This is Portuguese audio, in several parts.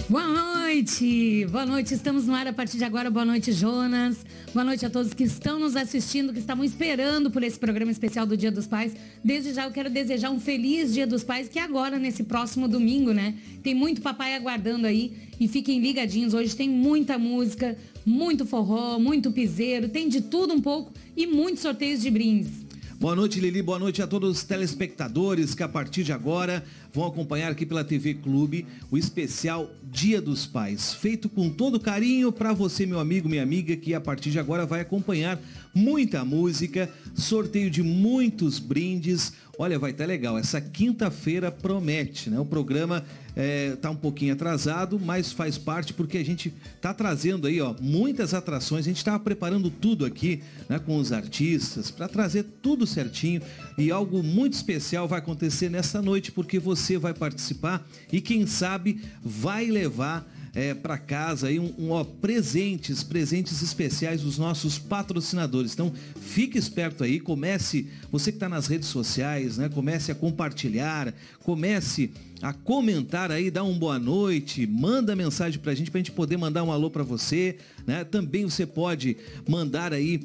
Boa noite! Boa noite, estamos no ar a partir de agora. Boa noite, Jonas. Boa noite a todos que estão nos assistindo, que estavam esperando por esse programa especial do Dia dos Pais. Desde já eu quero desejar um feliz Dia dos Pais, que agora, nesse próximo domingo, né? Tem muito papai aguardando aí e fiquem ligadinhos. Hoje tem muita música, muito forró, muito piseiro, tem de tudo um pouco e muitos sorteios de brindes. Boa noite, Lili. Boa noite a todos os telespectadores que a partir de agora vão acompanhar aqui pela TV Clube o especial Dia dos Pais, feito com todo carinho para você, meu amigo, minha amiga, que a partir de agora vai acompanhar muita música, sorteio de muitos brindes. Olha, vai estar legal. Essa quinta-feira promete, né? O programa tá um pouquinho atrasado, mas faz parte porque a gente tá trazendo aí, ó, muitas atrações. A gente estava preparando tudo aqui, né, com os artistas para trazer tudo certinho, e algo muito especial vai acontecer nessa noite porque você vai participar e quem sabe vai levar para casa aí presentes especiais dos nossos patrocinadores. Então fique esperto aí, comece, você que está nas redes sociais, né, comece a compartilhar, comece a comentar aí, dá um boa noite, manda mensagem pra gente poder mandar um alô pra você, né? Também você pode mandar aí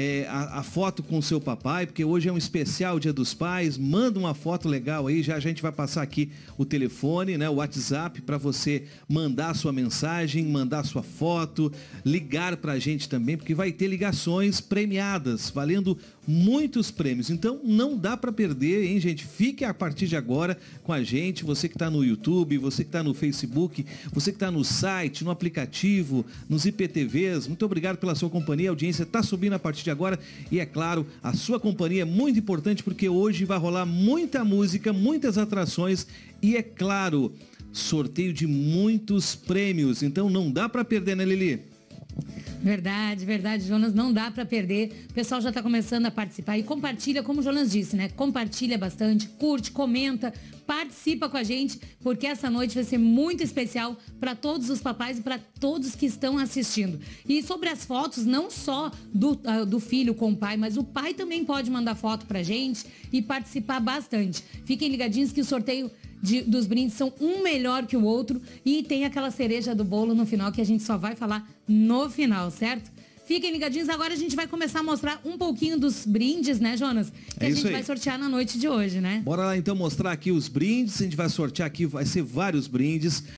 a foto com o seu papai, porque hoje é um especial Dia dos Pais. Manda uma foto legal aí, já a gente vai passar aqui o telefone, né, o WhatsApp, para você mandar a sua mensagem, mandar a sua foto, ligar pra gente também, porque vai ter ligações premiadas, valendo muitos prêmios. Então não dá para perder, hein, gente? Fique a partir de agora com a gente, você que está no YouTube, você que está no Facebook, você que está no site, no aplicativo, nos IPTVs. Muito obrigado pela sua companhia, a audiência está subindo a partir de agora e, é claro, a sua companhia é muito importante porque hoje vai rolar muita música, muitas atrações e, é claro, sorteio de muitos prêmios. Então não dá para perder, né, Lili? Verdade, Jonas, não dá pra perder. O pessoal já tá começando a participar e compartilha, como o Jonas disse, né? Compartilha bastante, curte, comenta, participa com a gente, porque essa noite vai ser muito especial para todos os papais e para todos que estão assistindo. E sobre as fotos, não só do filho com o pai, mas o pai também pode mandar foto pra gente e participar bastante. Fiquem ligadinhos que o sorteio dos brindes são um melhor que o outro e tem aquela cereja do bolo no final que a gente só vai falar no final, certo? Fiquem ligadinhos, agora a gente vai começar a mostrar um pouquinho dos brindes, né, Jonas? Que a gente vai sortear na noite de hoje, né? Bora lá então mostrar aqui os brindes, a gente vai sortear aqui, vai ser vários brindes.